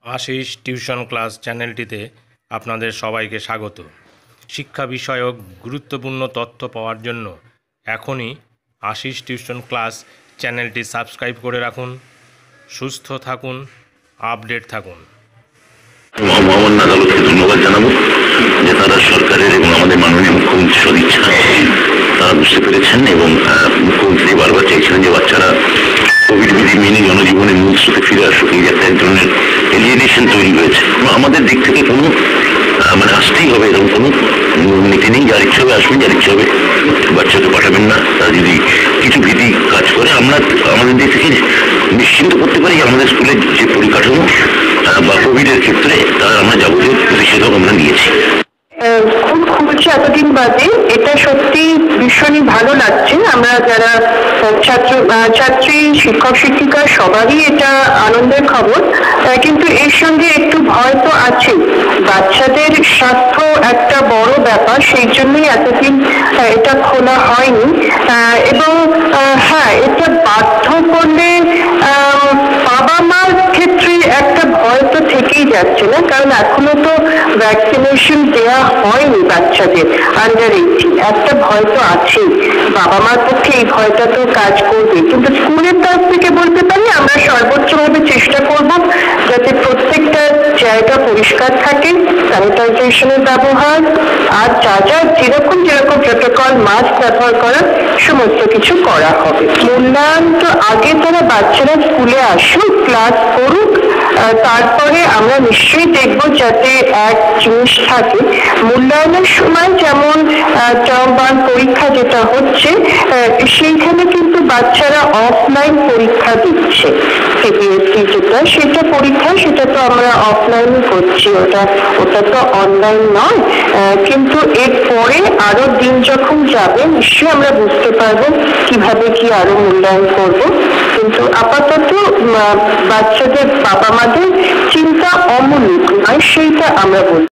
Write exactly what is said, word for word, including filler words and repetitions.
Ashis tuition class চ্যানেলটিতে আপনাদের সবাইকে স্বাগত। শিক্ষা বিষয়ক গুরুত্বপূর্ণ তথ্য পাওয়ার জন্য এখনই আশিস টিউশন ক্লাস চ্যানেলটি সাবস্ক্রাইব করে রাখুন। সুস্থ থাকুন, আপডেট থাকুন। মহামান্য আদালতকে ধন্যবাদ জানাবো যে তারা সরকারের এবং আমাদের মাননীয় মুখ্যমন্ত্রী সদিচ্ছা তারা বুঝতে পেরেছেন এবং মুখ্যমন্ত্রী বারবার চাইছিলেন যে বাচ্চারা কোভিড বিধি মেনে জনজীবনের মূল স্রোতে ফিরে আসুক। এই একটা ধরনের এলিয়েনেশন তৈরি হয়েছে। আমাদের দিক থেকে কোনো মানে আসতেই হবে এরকম কোনো নীতি নেই। যার ইচ্ছে হবে আসবেন, যার ইচ্ছে হবে বাচ্চাকে পাঠাবেন না। তারা যদি কিছু ভীতি কাজ করে আমরা আমাদের দিক থেকে নিশ্চিন্ত করতে পারি আমাদের স্কুলের যে পরিকাঠামো বা কোভিডের ক্ষেত্রে তারা আমরা যাবতীয় প্রতিষেধক আমরা নিয়েছি। খুব খুঁজছে এতদিন বাদে, এটা সত্যি ভীষণই ভালো লাগছে। আমরা যারা ছাত্র ছাত্রী শিক্ষক শিক্ষিকা সবারই এটা আনন্দের খবর, কিন্তু এর সঙ্গে একটু ভয় তো আছে। বাচ্চাদের স্বাস্থ্য একটা বড় ব্যাপার, সেই জন্যই এতদিন এটা খোলা হয়নি। এবং হ্যাঁ, এটা বাধ্য করলে বাবা মার ক্ষেত্রে একটা ভয় তো থেকেই যাচ্ছে না, কারণ এখনো তো ভ্যাকসিনেশন দেওয়া হয়নি বাচ্চাদের আন্ডার এইটিন। একটা ভয় তো আছে, বাবা মার পক্ষে এই ভয়টা তো কাজ করবে। কিন্তু স্কুলের তরফ থেকে বলতে পারি আমরা সর্বোচ্চভাবে চেষ্টা করব যাতে প্রত্যেকটা জায়গা পরিষ্কার থাকে, স্যানিটাইজেশনের ব্যবহার আর যা যা যেরকম যেরকম প্রোটোকল মাস্ক ব্যবহার করা সমস্ত কিছু করা হবে। মূল্যায়ন তো আগে তারা বাচ্চারা স্কুলে আসুক, ক্লাস করুক, তারপরে আমরা নিশ্চয়ই দেখব যাতে এক জিনিস থাকে। মূল্যায়নের সময় যেমন টার্ম ওয়ান পরীক্ষা যেটা হচ্ছে সেইখানে কিন্তু বাচ্চারা অফলাইন পরীক্ষা দিচ্ছে। সিবিএসই যেটা সেটা পরীক্ষা সেটা তো আমরা অফলাইনই করছি, ওটা ওটা তো অনলাইন নয়। কিন্তু এরপরে আরো দিন যখন যাবে নিশ্চয়ই আমরা বুঝতে পারবো কিভাবে কি আরো মূল্যায়ন করব। কিন্তু আপাতত বাচ্চাদের বাবা মাদের চিন্তা অমূলক নয়, সেইটা আমরা বলছি।